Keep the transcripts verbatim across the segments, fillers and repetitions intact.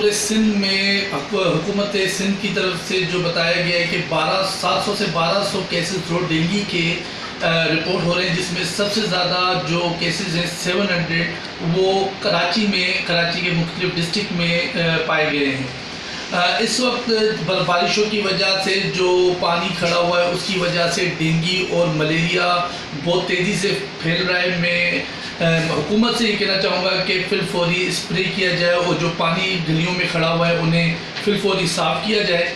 पूरे सिंध में हुकूमत सिंध की तरफ से जो बताया गया है कि बारह सात सौ से बारह सौ केसेस रोड डेंगू के रिपोर्ट हो रहे हैं, जिसमें सबसे ज़्यादा जो केसेस हैं सेवन हंड्रेड वो कराची में कराची के मुख्तलिफ डिस्ट्रिक्ट में पाए गए हैं। इस वक्त बारिशों की वजह से जो पानी खड़ा हुआ है उसकी वजह से डेंगू और मलेरिया बहुत तेज़ी से फैल रहा है। मैं हुकूमत से ये कहना चाहूँगा कि फिल फौरी स्प्रे किया जाए और जो पानी गलियों में खड़ा हुआ है उन्हें फिल फौरी साफ़ किया जाए।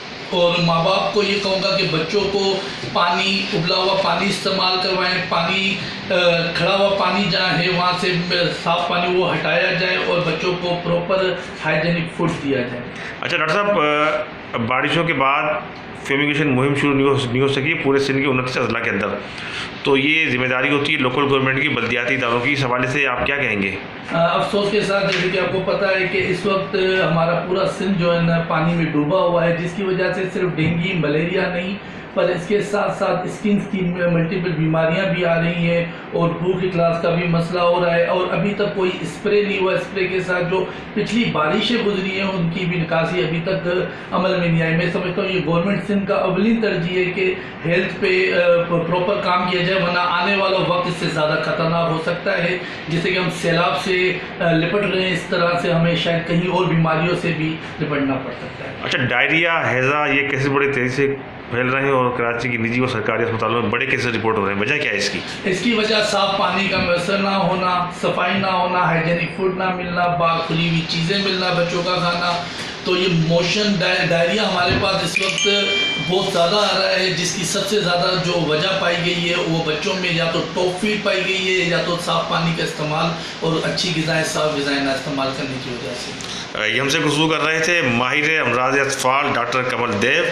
और माँ बाप को ये कहूँगा कि बच्चों को पानी उबला हुआ पानी इस्तेमाल करवाएं, पानी खड़ा हुआ पानी जहाँ है वहाँ से साफ़ पानी वो हटाया जाए और बच्चों को प्रॉपर हाइजीनिक फूड दिया जाए। अच्छा डॉक्टर साहब, बारिशों के बाद फ्यूमिगेशन मुहिम शुरू नहीं हो नहीं हो सकी पूरे सिंध के उनतीस अजला के अंदर, तो ये जिम्मेदारी होती है लोकल गवर्नमेंट की, बल्दियाती इदारों की। इस हवाले से आप क्या कहेंगे? अफसोस के साथ जैसे कि आपको पता है कि इस वक्त हमारा पूरा सिंध जो है ना पानी में डूबा हुआ है, जिसकी वजह से सिर्फ डेंगू मलेरिया नहीं पर इसके साथ साथ स्किन की मल्टीपल बीमारियां भी आ रही हैं और भूख क्लास का भी मसला हो रहा है। और अभी तक कोई स्प्रे नहीं हुआ। स्प्रे के साथ जो पिछली बारिशें गुजरी हैं उनकी भी निकासी अभी तक अमल में नहीं आई। मैं समझता हूँ ये गवर्नमेंट सिंध का अवलिन तरजीह है कि हेल्थ पे प्रॉपर काम किया जाए, वरना आने वाला वक्त इससे ज़्यादा खतरनाक हो सकता है। जैसे कि हम सैलाब से लिपट रहे हैं, इस तरह से हमें शायद कहीं और बीमारियों से भी निपटना पड़ सकता है। अच्छा, डायरिया, हैज़ा ये कैसे बड़ी तेज़ी से फैल रहे हैं और कराची की निजी और सरकारी अस्पतालों में बड़े केसेस रिपोर्ट हो रहे हैं, वजह क्या है इसकी? इसकी वजह साफ पानी का मैसर ना होना, सफाई ना होना, हाइजीनिक फूड ना मिलना, बाहर खुली हुई चीज़ें मिलना, बच्चों का खाना। तो ये मोशन डायरिया हमारे पास इस वक्त बहुत ज़्यादा आ रहा है, जिसकी सबसे ज़्यादा जो वजह पाई गई है वो बच्चों में या तो टॉप फीड पाई गई है या तो साफ़ पानी का इस्तेमाल और अच्छी ग़िज़ाएँ साफ़ ग़िज़ाएँ ना इस्तेमाल करने की वजह से। ये हमसे गुफ्तगू कर रहे थे माहिर अमराज अतफाल doctor Kamal Dev,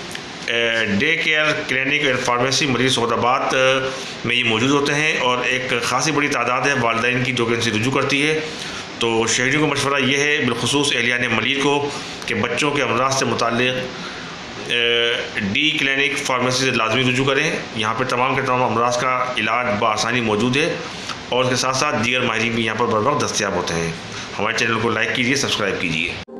day care clinic and pharmacy मरीज सौदाबाद में ये मौजूद होते हैं और एक ख़ासी बड़ी तादाद है वालिदैन की जो कि इनसे रुजू करती है। तो शहरियों को मशवरा ये है बिलखुसूस एहलियान मलीर को कि बच्चों के अमराज से मुताल्लिक़ डी क्लिनिक फार्मेसी से लाजमी रुजू करें। यहाँ पर तमाम के तमाम अमराज का इलाज बआसानी मौजूद है और उसके साथ साथ दीगर माहिरीन भी यहाँ पर बर वक्त दस्तियाब होते हैं। हमारे चैनल को लाइक कीजिए, सब्सक्राइब कीजिए।